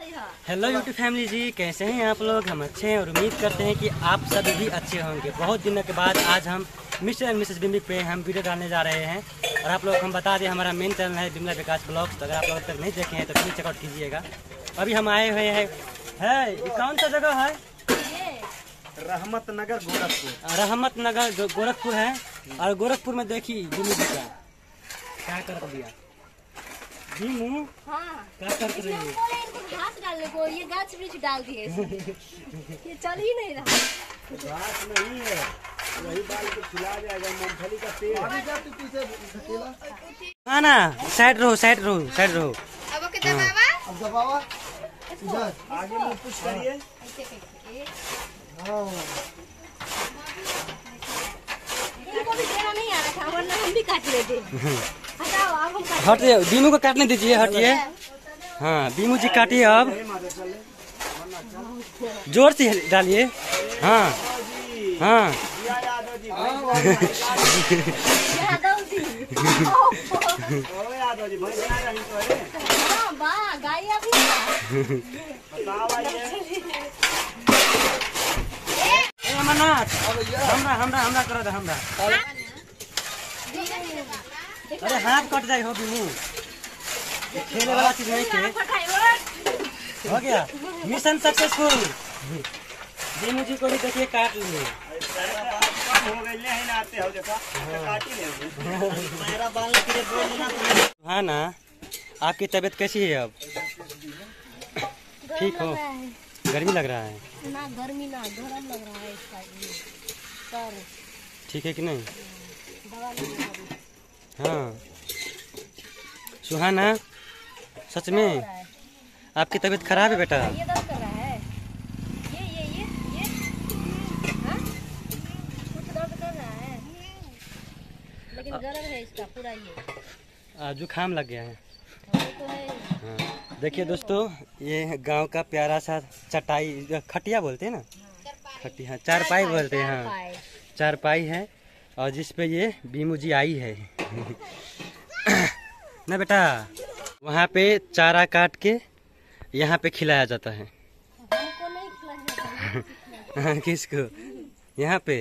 Hello YouTube family जी, कैसे हैं आप लोग। हम अच्छे हैं और उम्मीद करते हैं कि आप सभी भी अच्छे होंगे। बहुत दिनों के बाद आज हम मिस्टर एंड मिसेस बिम्बिक पे हम वीडियो डालने जा रहे हैं। और आप लोग हम बता दें, हमारा मेन चैनल है बिमला विकास ब्लॉग्स। तो अगर आप लोग तक नहीं देखे हैं तो प्लीज़ चेकआउट कीजिएगा। अभी हम आए हुए हैं, कौन सा जगह है? रहमत नगर गोरखपुर। रहमत नगर गोरखपुर है। और गोरखपुर में देखी बिम्बिक का क्या कर दिया। हाँ, क्या कर रही है? घास डालने को ये गाछ वृक्ष डाल दिए ये चल ही नहीं रहा। घास नहीं है, वही डाल के खिला जाएगा। मूंगफली का पेड़। हाँ ना, साइड रहो साइड रहो साइड रहो। अब कितना बाबा? अब दबावा इधर आगे में पुश करिए। इनको भी देना नहीं आ रहा था, वरना हम भी काट लेते। हटाओ, अब हम काट। हटिए, बीमू को काटने दीजिए, हटिए। हाँ बीमू जी काटिए, अब जोर से डालिए। हाँ हाँ यादव जी भाई बना रही तो है। हाँ वाह, गाय अभी अमरनाथ, हमरा करो दे हमरा। अरे हाथ कट जाए हो बीमू, खेले वाला चीज नहीं थे। हो गया मिशन सक्सेसफुल। बीमू जी को भी देखिए काट लिए। हाँ ना, आपकी तबीयत कैसी है अब? ठीक हो? गर्मी लग रहा है ना? गर्मी ना, गरम लग रहा है इसका सर। ठीक है कि नहीं? दवा नहीं। हाँ सुहाना, सच में आपकी तबीयत खराब है बेटा? ये दर्द कर रहा है, ये हाँ? कुछ दर्द कर रहा है, लेकिन गरम है इसका पूरा। ये जुकाम लग गया है। तो है। हाँ देखिए दोस्तों, ये गांव का प्यारा सा चटाई, खटिया बोलते हैं ना, खटिया चारपाई बोलते हैं। हाँ चारपाई है, और जिस पे ये बीमू जी आई है ना बेटा। वहाँ पे चारा काट के यहाँ पे खिलाया जाता है। हमको नहीं खिलाया जाता। किसको? यहाँ पे?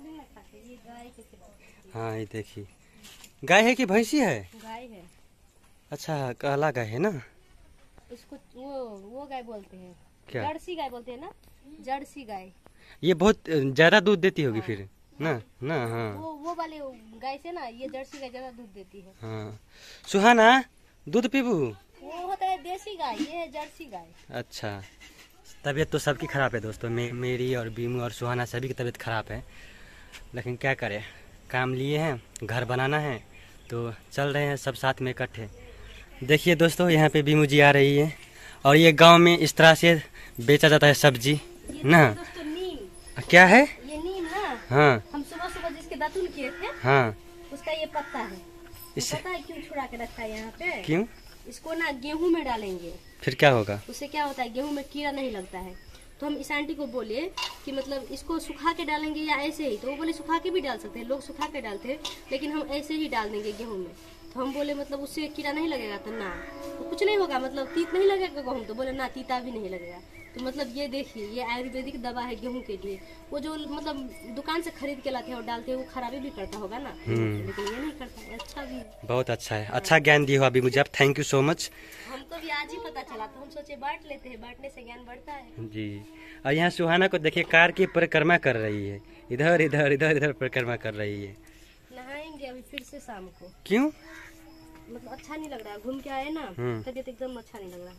हाँ ये देखिए, गाय है कि भैंसी है? गाय है। अच्छा, काला गाय है ना? इसको वो गाय बोलते हैं। क्या? जर्सी गाय बोलते हैं ना, जर्सी गाय। ये बहुत ज्यादा दूध देती होगी फिर ना? हाँ वो वाले गाय से ना, ये जर्सी गाय ज्यादा दूध देती है। हाँ सुहाना, दूध पीबू? वो होता है देसी गाय, ये है जर्सी गाय। अच्छा, तबीयत तो सबकी खराब है दोस्तों। मेरी और बीमू और सुहाना सभी की तबीयत खराब है, लेकिन क्या करें, काम लिए हैं, घर बनाना है तो चल रहे हैं सब साथ में इकट्ठे। देखिए दोस्तों, यहाँ पे बीमू जी आ रही है। और ये गांव में इस तरह से बेचा जाता है सब्जी ना। दोस्तों नीम, क्या है ये नीम ना? हाँ हम सुबह सुबह जिसके दातुन किए थे, हाँ, उसका ये पत्ता है। इसे पता है क्यों छुड़ा के रखा है यहाँ पे? क्यों? इसको ना गेहूं में डालेंगे, फिर क्या होगा? उससे क्या होता है, गेहूं में कीड़ा नहीं लगता है। तो हम इस आंटी को बोले कि मतलब इसको सुखा के डालेंगे या ऐसे ही, तो वो बोले सुखा के भी डाल सकते हैं, लोग सुखा के डालते हैं, लेकिन हम ऐसे ही डाल देंगे गेहूं में। तो हम बोले मतलब उससे कीड़ा नहीं लगेगा? तो ना, तो कुछ नहीं होगा, मतलब तीत नहीं लगेगा गेहूं। तो बोले ना, तीता भी नहीं लगेगा। तो मतलब ये देखिए, ये आयुर्वेदिक दवा है गेहूं के लिए। वो जो मतलब दुकान से खरीद के लाते हैं और डालते हैं, वो खराबी भी करता होगा ना, लेकिन ये नहीं करता है, अच्छा भी है। बहुत अच्छा है, अच्छा ज्ञान दिए हो अभी मुझे, आप थैंक यू सो मच। हमको भी आज ही पता चला, तो हम सोचे बांट लेते हैं, बांटने से ज्ञान बढ़ता है जी। और यहाँ सुहाना को देखिए, कार की परिक्रमा कर रही है, इधर इधर इधर इधर परिक्रमा कर रही है। नहाएंगे अभी फिर से शाम को। क्यों? मतलब अच्छा नहीं लग रहा है, घूम के आए ना, तबीयत एकदम अच्छा नहीं लग रहा।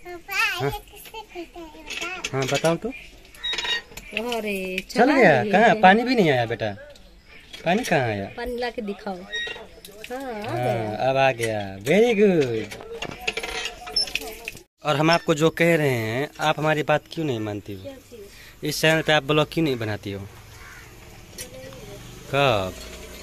हाँ बताओ तो। अरे चल गया कहाँ? पानी भी नहीं आया बेटा? पानी कहाँ आया? पानी ला के दिखाओ। हाँ अब आ गया, वेरी गुड। और हम आपको जो कह रहे हैं, आप हमारी बात क्यों नहीं मानती हो? इस चैनल पे आप ब्लॉग क्यों नहीं बनाती हो? कब?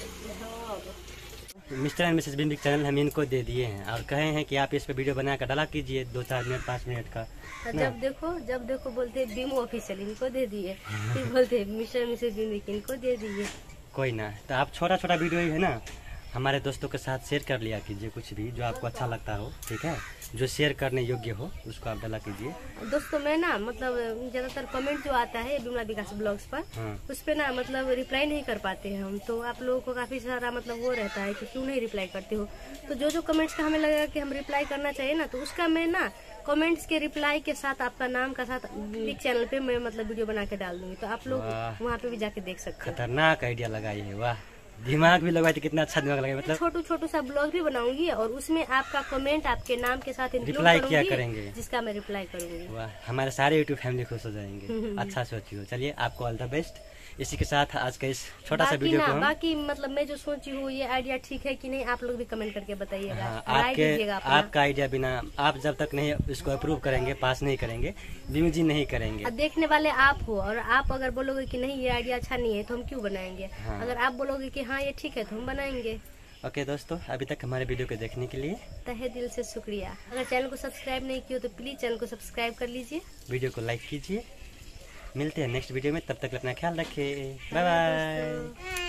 मिस्टर एंड मिसेस बिम्बिक चैनल हम इनको दे दिए हैं और कहे हैं कि आप इस पे वीडियो बनाकर डाला कीजिए 2-4 मिनट 5 मिनट का। जब देखो बोलते बीमू ऑफिशियल इनको दे दिए, फिर बोलते मिस्टर मिसेस बिम्बिक इनको दे दिए। कोई ना, तो आप छोटा छोटा वीडियो ही है ना, हमारे दोस्तों के साथ शेयर कर लिया कीजिए, कुछ भी जो आपको अच्छा लगता हो, ठीक है, जो शेयर करने योग्य हो उसको आप डाला कीजिए। दोस्तों मैं ना मतलब ज्यादातर कमेंट जो आता है बिमला विकास ब्लॉग्स पर, उस पे ना मतलब रिप्लाई नहीं कर पाते हैं हम, तो आप लोगों को काफी सारा मतलब वो रहता है कि क्यों नहीं रिप्लाई करते हो। तो जो कमेंट्स का हमें लगेगा कि हम रिप्लाई करना चाहिए ना, तो उसका मैं ना कमेंट्स के रिप्लाई के साथ आपका नाम का साथ एक चैनल पे मैं मतलब वीडियो बना के डाल दूंगी, तो आप लोग वहाँ पे भी जाके देख सकते हैं। खतरनाक आइडिया लगाई है, वाह, दिमाग भी लगाई तो कितना अच्छा दिमाग लगा। मतलब छोटू सा ब्लॉग भी बनाऊंगी और उसमें आपका कमेंट आपके नाम के साथ रिप्लाई किया करेंगे, जिसका मैं रिप्लाई करूंगी। वाह, हमारे सारे यूट्यूब फैमिली खुश हो जाएंगे। अच्छा सोचिए। चलिए, आपको ऑल द बेस्ट। इसी के साथ आज का इस छोटा सा वीडियो को बाकी मतलब मैं जो सोची हूँ ये आइडिया ठीक है कि नहीं, आप लोग भी कमेंट करके बताइएगा। आपका आइडिया बिना आप जब तक नहीं इसको अप्रूव करेंगे, पास नहीं करेंगे, बिमू जी नहीं करेंगे। देखने वाले आप हो और आप अगर बोलोगे कि नहीं ये आइडिया अच्छा नहीं है तो हम क्यों बनाएंगे। अगर आप बोलोगे कि हाँ ये ठीक है तो हम बनाएंगे। ओके दोस्तों, अभी तक हमारे वीडियो को देखने के लिए तहे दिल से शुक्रिया। अगर चैनल को सब्सक्राइब नहीं किया तो प्लीज चैनल को सब्सक्राइब कर लीजिए, वीडियो को लाइक कीजिए। मिलते हैं नेक्स्ट वीडियो में, तब तक अपना ख्याल रखें। Bye bye.